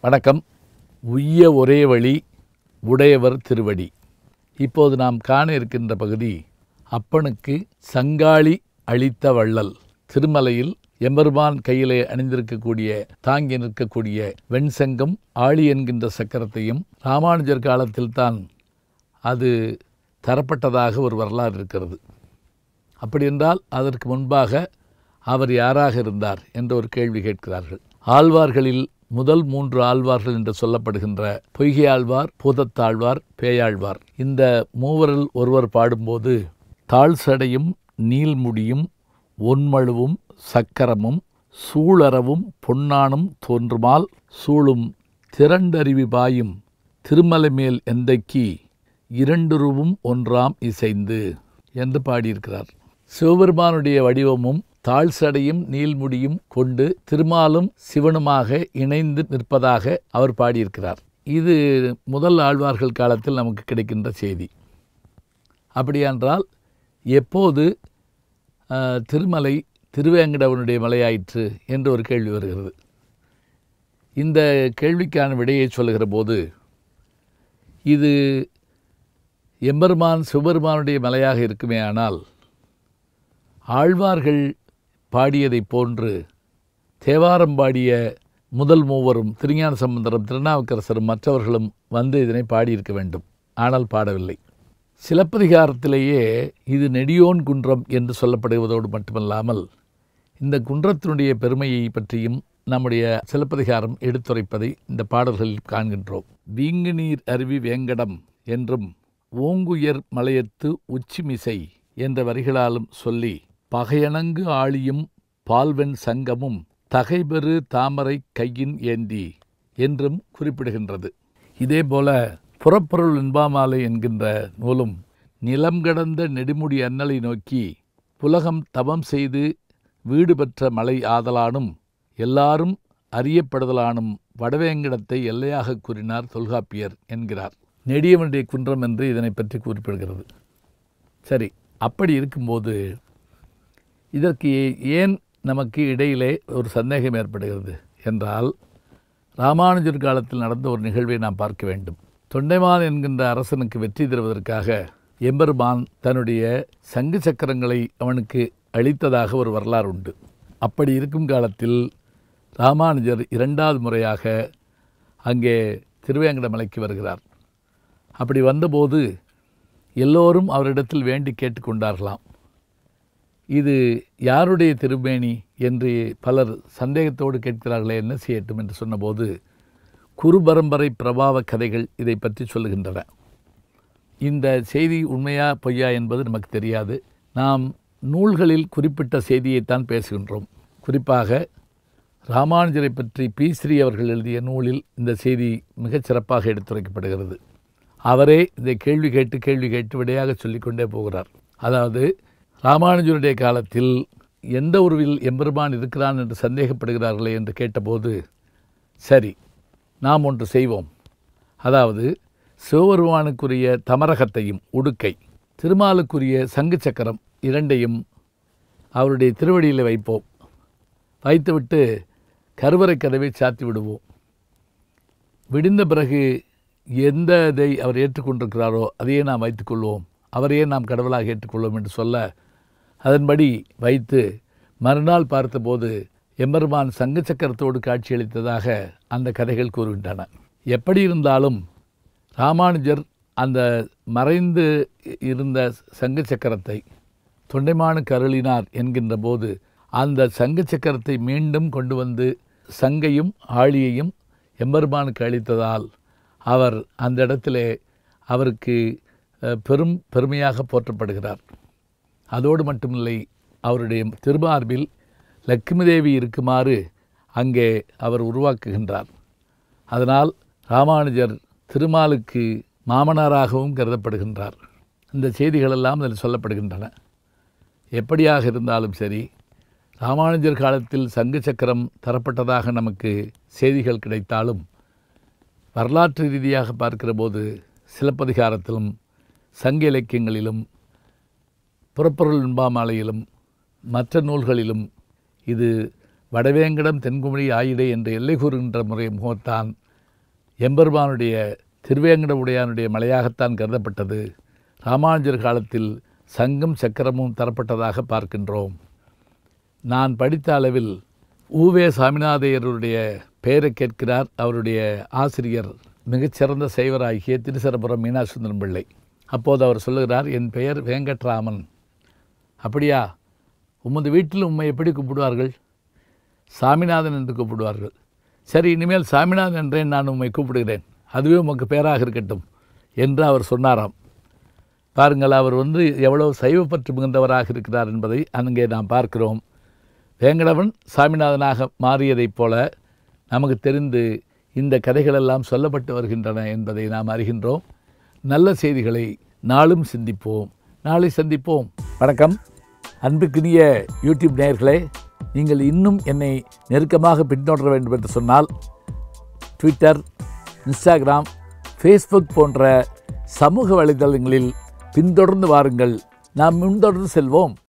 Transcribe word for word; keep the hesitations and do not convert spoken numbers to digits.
வணக்கம். உய்ய ஒரே வழி உடையவர் திருவடி. இப்போது நாம் காண இருக்கின்ற பகுதி அப்பனுக்கு சங்காளி அளித்த வள்ளல். திருமலையில் எம்பெருமான் கையிலே அணிந்திருக்கக்கூடிய தாங்கி நிற்கக்கூடிய வெண்சங்கம் ஆழி என்கின்ற சக்கரத்தையும் ராமானுஜர் காலத்தில்தான் அது தரப்பட்டதாக ஒரு வரலாறு இருக்கிறது. அப்படி என்றால் அதற்கு முன்பாக அவர் யாராக இருந்தார் என்ற ஒரு கேள்வி கேட்கிறார்கள். ஆழ்வார்களில் முதல் மூன்று ஆழ்வார்கள் என்று சொல்லப்படுகின்ற பொய்கை ஆழ்வார், பூதத்தாழ்வார், பேயாழ்வார், இந்த மூவரில் ஒருவர் பாடும்போது தாழ் சடையும் நீள்முடியும் ஒன்மழுவும் சக்கரமும் சூழறவும் பொன்னானும் தோன்றுமால் சூழும் திரண்டறிவி பாயும் திருமலை மேல் எந்தைக்கு இரண்டுருவும் ஒன்றாம் இசைந்து என்று பாடியிருக்கிறார். சிவபெருமானுடைய வடிவமும் தாழ் சடையும் நீள்முடியும் கொண்டு திருமாலும் சிவனுமாக இணைந்து நிற்பதாக அவர் பாடியிருக்கிறார். இது முதல் ஆழ்வார்கள் காலத்தில் நமக்கு கிடைக்கின்ற செய்தி. அப்படியென்றால் எப்போது திருமலை திருவேங்கடவனுடைய மலையாயிற்று என்று ஒரு கேள்வி வருகிறது. இந்த கேள்விக்கான விடையை சொல்லுகிற போது இது எம்பெருமான் சிவபெருமானுடைய மலையாக இருக்குமே, ஆனால் ஆழ்வார்கள் பாடியதைப் போன்று தேவாரம் பாடிய முதல் மூவரும் திருஞான சம்பந்தரும் திருநாவுக்கரசரும் மற்றவர்களும் வந்து இதனை பாடியிருக்க வேண்டும். ஆனால் பாடவில்லை. சிலப்பதிகாரத்திலேயே இது நெடியோன் குன்றம் என்று சொல்லப்படுவதோடு மட்டுமல்லாமல் இந்த குன்றத்தினுடைய பெருமையை பற்றியும் நம்முடைய சிலப்பதிகாரம் எடுத்துரைப்பதை இந்த பாடல்களில் காண்கின்றோம். வீங்கு நீர் அருவி வேங்கடம் என்றும் ஓங்குயர் மலையத்து உச்சிமிசை என்ற வரிகளாலும் சொல்லி பகையணங்கு ஆழியும் பால்வெண் சங்கமும் தகைபெறு தாமரை கையின் ஏந்தி என்றும் குறிப்பிடுகின்றது. இதேபோல புறப்பொருள் இன்பாமாலை என்கின்ற நூலும் நிலம் கடந்த நெடுமுடி அன்னலை நோக்கி புலகம் தவம் செய்து வீடு பெற்ற மலை ஆதலானும் எல்லாரும் அறியப்படுதலானும் வடவேங்கடத்தை எல்லையாக கூறினார் தொல்காப்பியர் என்கிறார். நெடியவனுடைய குன்றம் என்று இதனை பற்றி குறிப்பிடுகிறது. சரி, அப்படி இருக்கும்போது இதற்கு ஏன் நமக்கு இடையிலே ஒரு சந்தேகம் ஏற்படுகிறது என்றால், ராமானுஜர் காலத்தில் நடந்த ஒரு நிகழ்வை நாம் பார்க்க வேண்டும். தொண்டைமான் என்கின்ற அரசனுக்கு வெற்றி தருவதற்காக எம்பெருமான் தன்னுடைய சங்கு சக்கரங்களை அவனுக்கு அளித்ததாக ஒரு வரலாறு உண்டு. அப்படி இருக்கும் காலத்தில் ராமானுஜர் இரண்டாவது முறையாக அங்கே திருவேங்கடமலைக்கு வருகிறார். அப்படி வந்தபோது எல்லோரும் அவரிடத்தில் வேண்டி கேட்டுக்கொண்டார்களாம். இது யாருடைய திருமேனி என்று பலர் சந்தேகத்தோடு கேட்கிறார்களே, என்ன செய்யட்டும் என்று சொன்னபோது குரு பரம்பரை பிரபாவ கதைகள் இதை பற்றி சொல்லுகின்றன. இந்த செய்தி உண்மையா பொய்யா என்பது நமக்கு தெரியாது. நாம் நூல்களில் குறிப்பிட்ட செய்தியைத்தான் பேசுகின்றோம். குறிப்பாக ராமானுஜரை பற்றி பி ஸ்ரீ அவர்கள் எழுதிய நூலில் இந்த செய்தி மிகச் சிறப்பாக எடுத்துரைக்கப்படுகிறது. அவரே இதை கேள்வி கேட்டு கேள்வி கேட்டு விடையாக சொல்லிக்கொண்டே போகிறார். அதாவது ராமானுஜருடைய காலத்தில் எந்த உருவில் எம்பெருமான் இருக்கிறான் என்று சந்தேகப்படுகிறார்களே என்று கேட்டபோது, சரி நாம் ஒன்று செய்வோம். அதாவது சிவபெருமானுக்குரிய தமரகத்தையும் உடுக்கை, திருமாலுக்குரிய சங்கு சக்கரம் இரண்டையும் அவருடைய திருவடியில் வைப்போம். வைத்துவிட்டு கருவறை கதவை சாத்தி விடுவோம். விடிந்த பிறகு எந்த இதை அவர் ஏற்றுக்கொண்டிருக்கிறாரோ அதையே நாம் வைத்துக்கொள்வோம். அவரையே நாம் கடவுளாக ஏற்றுக்கொள்வோம் என்று சொல்ல, அதன்படி வைத்து மறுநாள் பார்த்தபோது எம்பெருமான் சங்கு சக்கரத்தோடு காட்சியளித்ததாக அந்த கதைகள் கூறுகின்றன. எப்படி இருந்தாலும் ராமானுஜர் அந்த மறைந்து இருந்த சங்கு சக்கரத்தை தொண்டைமானுக்கு அருளினார் என்கின்ற போது அந்த சங்கு சக்கரத்தை மீண்டும் கொண்டு வந்து சங்கையும் ஆழியையும் எம்பெருமானுக்கு அளித்ததால் அவர் அந்த இடத்திலே அவருக்கு பெரும் பெருமையாக போற்றப்படுகிறார். அதோடு மட்டுமில்லை, அவருடைய திருமார்பில் லக்ஷ்மி தேவி இருக்குமாறு அங்கே அவர் உருவாக்குகின்றார். அதனால் ராமானுஜர் திருமாலுக்கு மாமனாராகவும் கருதப்படுகின்றார். இந்த செய்திகளெல்லாம் அதில் சொல்லப்படுகின்றன. எப்படியாக இருந்தாலும் சரி, ராமானுஜர் காலத்தில் சங்கு சக்கரம் தரப்பட்டதாக நமக்கு செய்திகள் கிடைத்தாலும் வரலாற்று ரீதியாக பார்க்கிற போது சிலப்பதிகாரத்திலும் சங்க இலக்கியங்களிலும் புறப்பொருள் இன்பாமாலையிலும் மற்ற நூல்களிலும் இது வடவேங்கடம் தென்குமரி ஆயிடை என்று எல்லை கூறுகின்ற முறை முகத்தான் எம்பெருமானுடைய திருவேங்கடமுடையானுடைய மலையாகத்தான் கருதப்பட்டது. ராமானுஜர் காலத்தில் சங்கம் சக்கரமும் தரப்பட்டதாக பார்க்கின்றோம். நான் படித்த அளவில் ஊவே சாமிநாதையருடைய பெயரை கேட்கிறார் அவருடைய ஆசிரியர், மிகச்சிறந்த சைவராகிய திருசரபுரம் மீனாசுந்தரம் பிள்ளை. அப்போது அவர் சொல்லுகிறார், என் பெயர் வேங்கட்ராமன். அப்படியா, உமது வீட்டில் உம்மை எப்படி கூப்பிடுவார்கள்? சாமிநாதன் என்று கூப்பிடுவார்கள். சரி, இனிமேல் சாமிநாதன் என்றே நான் உம்மை கூப்பிடுகிறேன், அதுவே உமக்கு பெயராக இருக்கட்டும் என்று அவர் சொன்னாராம். பாருங்கள், அவர் வந்து எவ்வளவு சைவப்பற்று மிகுந்தவராக இருக்கிறார் என்பதை அங்கே நாம் பார்க்கிறோம். வேங்கடவன் சாமிநாதனாக மாறியதைப் போல நமக்கு தெரிந்து இந்த கதைகளெல்லாம் சொல்லப்பட்டு வருகின்றன என்பதை நாம் அறிகின்றோம். நல்ல செய்திகளை நாளும் சிந்திப்போம். நாளை சந்திப்போம். வணக்கம். அன்புக்குரிய யூடியூப் நேயர்களே, நீங்கள் இன்னும் என்னை நெருக்கமாக பின்தொடர வேண்டும் என்று சொன்னால் ட்விட்டர், இன்ஸ்டாகிராம், ஃபேஸ்புக் போன்ற சமூக வலைதளங்களில் பின்தொடர்ந்து வாருங்கள். நாம் முன்தொடர்ந்து செல்வோம்.